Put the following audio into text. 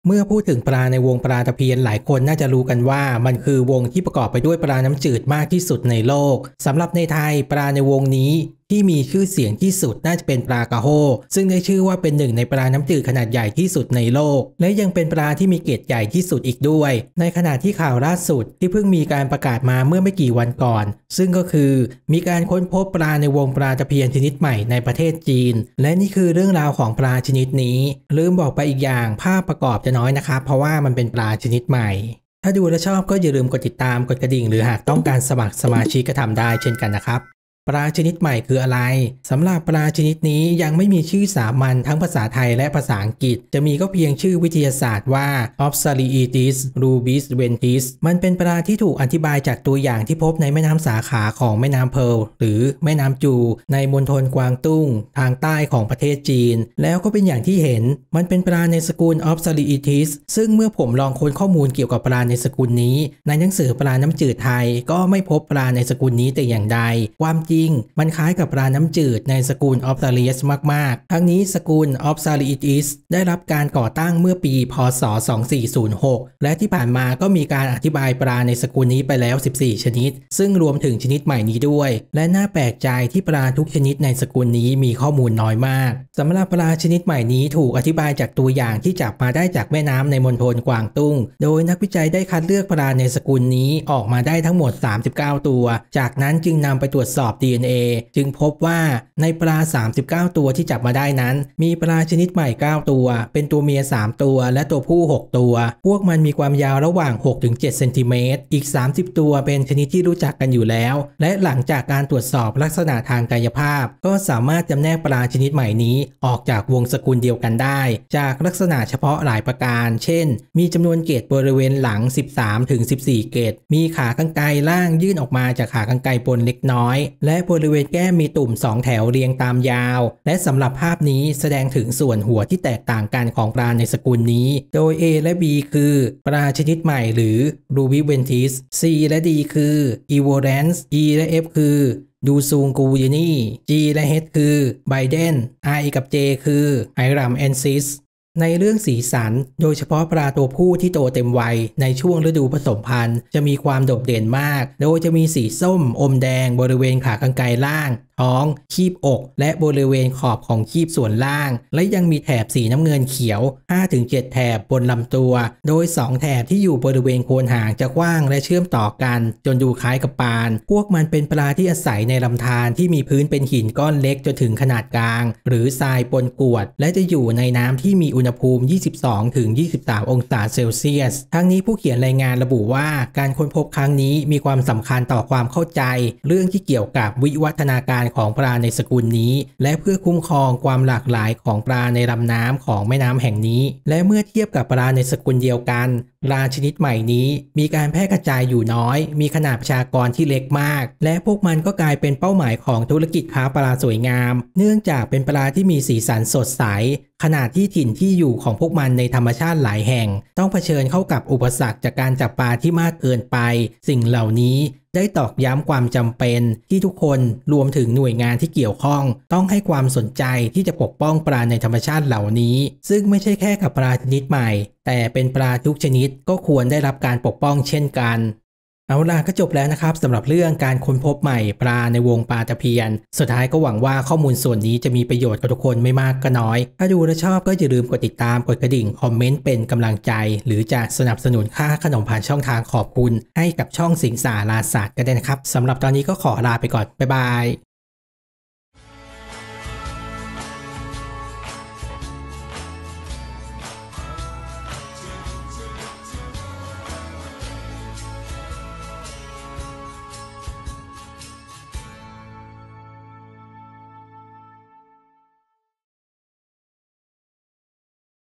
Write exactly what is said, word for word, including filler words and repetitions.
เมื่อพูดถึงปลาในวงปลาตะเพียนหลายคนน่าจะรู้กันว่ามันคือวงที่ประกอบไปด้วยปลาน้ำจืดมากที่สุดในโลกสำหรับในไทยปลาในวงนี้ที่มีชื่อเสียงที่สุดน่าจะเป็นปลากระโฮซึ่งได้ชื่อว่าเป็นหนึ่งในปลาน้ำจืดขนาดใหญ่ที่สุดในโลกและยังเป็นปลาที่มีเกล็ดใหญ่ที่สุดอีกด้วยในขณะที่ข่าวล่าสุดที่เพิ่งมีการประกาศมาเมื่อไม่กี่วันก่อนซึ่งก็คือมีการค้นพบปลาในวงปลาตะเพียนชนิดใหม่ในประเทศจีนและนี่คือเรื่องราวของปลาชนิดนี้ลืมบอกไปอีกอย่างภาพประกอบจะน้อยนะครับเพราะว่ามันเป็นปลาชนิดใหม่ถ้าดูและชอบก็อย่าลืมกดติดตามกดกระดิ่งหรือหากต้องการสมัครสมาชิกก็ทำได้เช่นกันนะครับปลาชนิดใหม่คืออะไรสำหรับปลาชนิดนี้ยังไม่มีชื่อสามัญทั้งภาษาไทยและภาษาอังกฤษจะมีก็เพียงชื่อวิทยาศาสตร์ว่า Opsariitis rubisventis มันเป็นปลาที่ถูกอธิบายจากตัวอย่างที่พบในแม่น้ำสาขาของแม่น้ำเพิร์ลหรือแม่น้ำจูในมณฑลกวางตุ้งทางใต้ของประเทศจีนแล้วก็เป็นอย่างที่เห็นมันเป็นปลาในสกุล Opsariitis ซึ่งเมื่อผมลองค้นข้อมูลเกี่ยวกับปลาในสกุลนี้ในหนังสือปลาน้ำจืดไทยก็ไม่พบปลาในสกุลนี้แต่อย่างใดความจริงมันคล้ายกับปลาน้ำจืดในสกุล Opsarius มากๆทั้งนี้สกุล Opsariitis ได้รับการก่อตั้งเมื่อปีพ.ศ. สองพันสี่ร้อยหกและที่ผ่านมาก็มีการอธิบายปลาในสกุลนี้ไปแล้วสิบสี่ชนิดซึ่งรวมถึงชนิดใหม่นี้ด้วยและน่าแปลกใจที่ปลาทุกชนิดในสกุลนี้มีข้อมูลน้อยมากสำหรับปลาชนิดใหม่นี้ถูกอธิบายจากตัวอย่างที่จับมาได้จากแม่น้ำในมณฑลกวางตุ้งโดยนักวิจัยได้คัดเลือกปลาในสกุลนี้ออกมาได้ทั้งหมดสามสิบเก้าตัวจากนั้นจึงนำไปตรวจสอบ ดี เอ็น เอ จึงพบว่าในปลาสามสิบเก้าตัวที่จับมาได้นั้นมีปลาชนิดใหม่เก้าตัวเป็นตัวเมียสามตัวและตัวผู้หกตัวพวกมันมีความยาวระหว่าง หกถึงเจ็ด เซนติเมตรอีกสามสิบตัวเป็นชนิดที่รู้จักกันอยู่แล้วและหลังจากการตรวจสอบลักษณะทางกายภาพก็สามารถจำแนกปลาชนิดใหม่นี้ออกจากวงสกุลเดียวกันได้จากลักษณะเฉพาะหลายประการเช่นมีจำนวนเกล็ดบริเวณหลัง สิบสามถึงสิบสี่ เกล็ดมีขากรรไกรล่างยื่นออกมาจากขากรรไกรบนเล็กน้อยและบริเวณแก้มมีตุ่มสองแถวเรียงตามยาวและสำหรับภาพนี้แสดงถึงส่วนหัวที่แตกต่างกันของปลาในสกุลนี้โดย A และ B คือปลาชนิดใหม่หรือ Rubiventis C และ D คือ Evorans E และ F คือดูซูงกูยนี่ G และ H คือ Biden I กับ J คือ Iram ensisในเรื่องสีสันโดยเฉพาะปลาตัวผู้ที่โตเต็มวัยในช่วงฤดูผสมพันธุ์จะมีความโดดเด่นมากโดยจะมีสีส้มอมแดงบริเวณขากรรไกรล่างท้องคีบอกและบริเวณขอบของคีบส่วนล่างและยังมีแถบสีน้ำเงินเขียว ห้าถึงเจ็ด แถบบนลำตัวโดยสองแถบที่อยู่บริเวณโคนหางจะกว้างและเชื่อมต่อกันจนดูคล้ายกับปานพวกมันเป็นปลาที่อาศัยในลำธารที่มีพื้นเป็นหินก้อนเล็กจนถึงขนาดกลางหรือทรายปนกรวดและจะอยู่ในน้ำที่มีอุณหภูมิ ยี่สิบสองถึงยี่สิบสาม องศาเซลเซียสทั้งนี้ผู้เขียนรายงานระบุว่าการค้นพบครั้งนี้มีความสำคัญต่อความเข้าใจเรื่องที่เกี่ยวกับวิวัฒนาการของปลาในสกุลนี้และเพื่อคุ้มครองความหลากหลายของปลาในลำน้ำของแม่น้ำแห่งนี้และเมื่อเทียบกับปลาในสกุลเดียวกันปลาชนิดใหม่นี้มีการแพร่กระจายอยู่น้อยมีขนาดประชากรที่เล็กมากและพวกมันก็กลายเป็นเป้าหมายของธุรกิจค้าปลาสวยงามเนื่องจากเป็นปลาที่มีสีสันสดใสขณะที่ถิ่นที่อยู่ของพวกมันในธรรมชาติหลายแห่งต้องเผชิญเข้ากับอุปสรรคจากการจับปลาที่มากเกินไปสิ่งเหล่านี้ได้ตอกย้ำความจำเป็นที่ทุกคนรวมถึงหน่วยงานที่เกี่ยวข้องต้องให้ความสนใจที่จะปกป้องปลาในธรรมชาติเหล่านี้ซึ่งไม่ใช่แค่กับปลาชนิดใหม่แต่เป็นปลาทุกชนิดก็ควรได้รับการปกป้องเช่นกันเอาล่ะก็จบแล้วนะครับสำหรับเรื่องการค้นพบใหม่ปลาในวงปลาตะเพียนสุดท้ายก็หวังว่าข้อมูลส่วนนี้จะมีประโยชน์กับทุกคนไม่มากก็น้อยถ้าดูและชอบก็อย่าลืมกดติดตามกดกระดิ่งคอมเมนต์เป็นกำลังใจหรือจะสนับสนุนค่าขนมผ่านช่องทางขอบคุณให้กับช่องสิงสาราศาสตร์ก็ได้นะครับสำหรับตอนนี้ก็ขอลาไปก่อนบ๊ายบาย